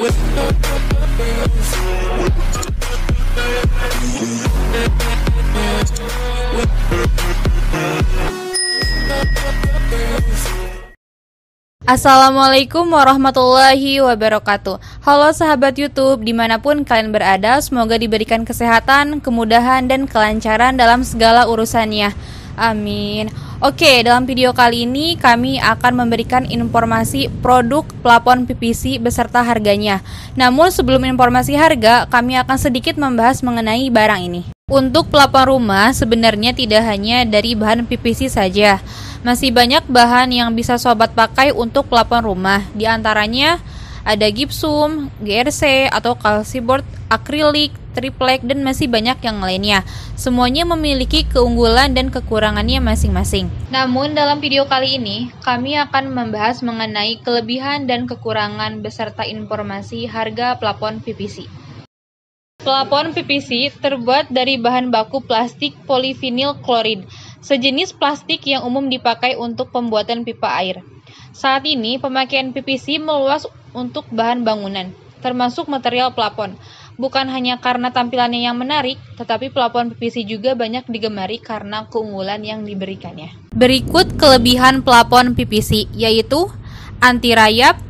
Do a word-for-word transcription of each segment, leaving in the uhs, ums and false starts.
Assalamualaikum warahmatullahi wabarakatuh. Halo sahabat YouTube, dimanapun kalian berada, semoga diberikan kesehatan, kemudahan, dan kelancaran dalam segala urusannya. Amin. Oke, dalam video kali ini kami akan memberikan informasi produk plafon P V C beserta harganya. Namun sebelum informasi harga, kami akan sedikit membahas mengenai barang ini. Untuk plafon rumah sebenarnya tidak hanya dari bahan P V C saja. Masih banyak bahan yang bisa sobat pakai untuk plafon rumah. Di antaranya ada gypsum, G R C atau calciboard, akrilik, triplek, dan masih banyak yang lainnya. Semuanya memiliki keunggulan dan kekurangannya masing-masing. Namun dalam video kali ini kami akan membahas mengenai kelebihan dan kekurangan beserta informasi harga plafon P V C. Plafon P V C terbuat dari bahan baku plastik polivinil klorid, sejenis plastik yang umum dipakai untuk pembuatan pipa air. Saat ini pemakaian P V C meluas untuk bahan bangunan, termasuk material plafon. Bukan hanya karena tampilannya yang menarik, tetapi plafon P V C juga banyak digemari karena keunggulan yang diberikannya. Berikut kelebihan plafon P V C, yaitu anti rayap,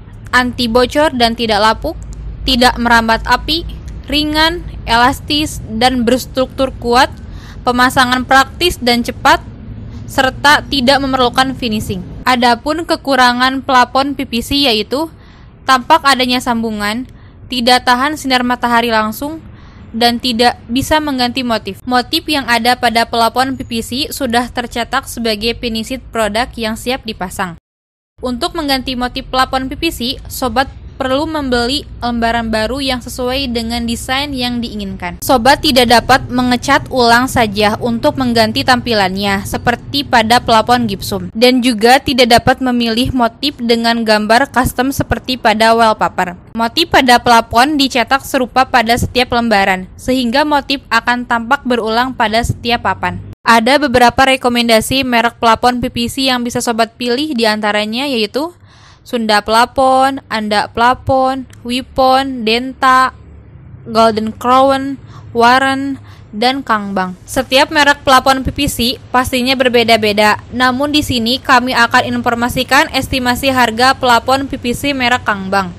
anti bocor dan tidak lapuk, tidak merambat api, ringan, elastis, dan berstruktur kuat, pemasangan praktis dan cepat, serta tidak memerlukan finishing. Adapun kekurangan plafon P V C yaitu tampak adanya sambungan, tidak tahan sinar matahari langsung, dan tidak bisa mengganti motif. Motif yang ada pada plafon P V C sudah tercetak sebagai finished product yang siap dipasang. Untuk mengganti motif plafon P V C, sobat perlu membeli lembaran baru yang sesuai dengan desain yang diinginkan. Sobat tidak dapat mengecat ulang saja untuk mengganti tampilannya seperti pada plafon gypsum, dan juga tidak dapat memilih motif dengan gambar custom seperti pada wallpaper. Motif pada plafon dicetak serupa pada setiap lembaran, sehingga motif akan tampak berulang pada setiap papan. Ada beberapa rekomendasi merek plafon P V C yang bisa sobat pilih, diantaranya yaitu Sunda Plafon, Anda Plafon, Wipon, Denta, Golden Crown, Warren, dan Kangbang. Setiap merek plafon P V C pastinya berbeda-beda. Namun di sini kami akan informasikan estimasi harga plafon P V C merek Kangbang.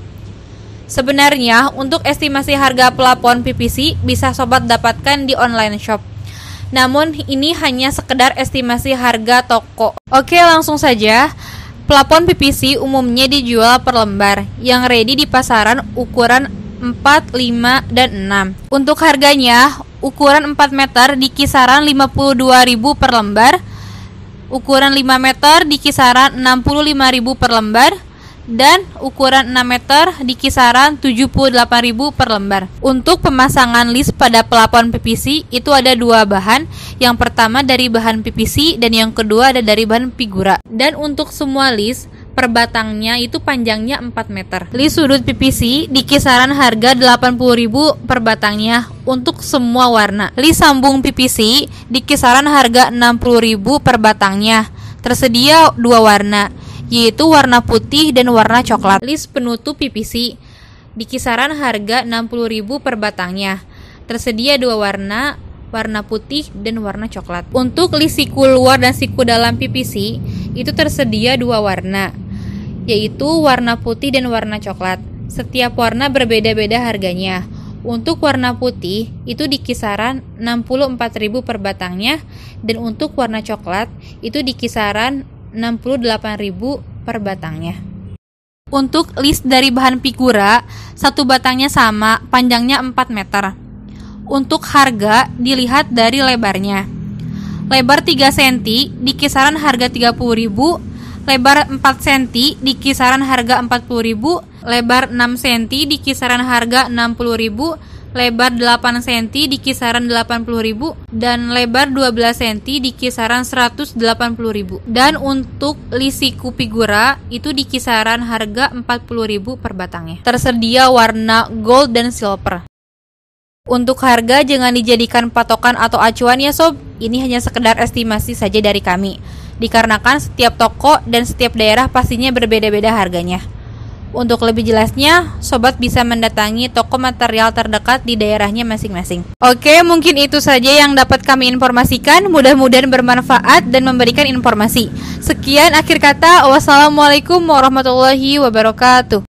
Sebenarnya untuk estimasi harga plafon P V C bisa sobat dapatkan di online shop. Namun ini hanya sekedar estimasi harga toko. Oke, langsung saja. Plafon P V C umumnya dijual per lembar, yang ready di pasaran ukuran empat, lima, dan enam. Untuk harganya, ukuran empat meter di kisaran lima puluh dua ribu per lembar, ukuran lima meter di kisaran enam puluh lima ribu per lembar, dan ukuran enam meter di kisaran tujuh puluh delapan ribu per lembar. Untuk pemasangan list pada plafon P V C itu ada dua bahan. Yang pertama dari bahan P V C dan yang kedua ada dari bahan figura. Dan untuk semua list per batangnya itu panjangnya empat meter. List sudut P V C di kisaran harga delapan puluh ribu per batangnya untuk semua warna. List sambung P V C di kisaran harga enam puluh ribu per batangnya. Tersedia dua warna, yaitu warna putih dan warna coklat. List penutup P V C di kisaran harga enam puluh ribu per batangnya. Tersedia dua warna, warna putih dan warna coklat. Untuk list siku luar dan siku dalam P V C itu tersedia dua warna, yaitu warna putih dan warna coklat. Setiap warna berbeda-beda harganya. Untuk warna putih itu di kisaran enam puluh empat ribu per batangnya, dan untuk warna coklat itu di kisaran enam puluh delapan ribu per batangnya. Untuk list dari bahan figura, satu batangnya sama, panjangnya empat meter. Untuk harga dilihat dari lebarnya. Lebar tiga sentimeter di kisaran harga tiga puluh ribu, lebar empat sentimeter di kisaran harga empat puluh ribu, lebar enam sentimeter di kisaran harga enam puluh ribu, lebar delapan sentimeter di kisaran delapan puluh ribu, dan lebar dua belas sentimeter di kisaran seratus delapan puluh ribu. Dan untuk list siku figura itu di kisaran harga empat puluh ribu per batangnya. Tersedia warna gold dan silver. Untuk harga jangan dijadikan patokan atau acuan ya sob, ini hanya sekedar estimasi saja dari kami, dikarenakan setiap toko dan setiap daerah pastinya berbeda-beda harganya. Untuk lebih jelasnya, sobat bisa mendatangi toko material terdekat di daerahnya masing-masing. Oke, mungkin itu saja yang dapat kami informasikan. Mudah-mudahan bermanfaat dan memberikan informasi. Sekian akhir kata. Wassalamualaikum warahmatullahi wabarakatuh.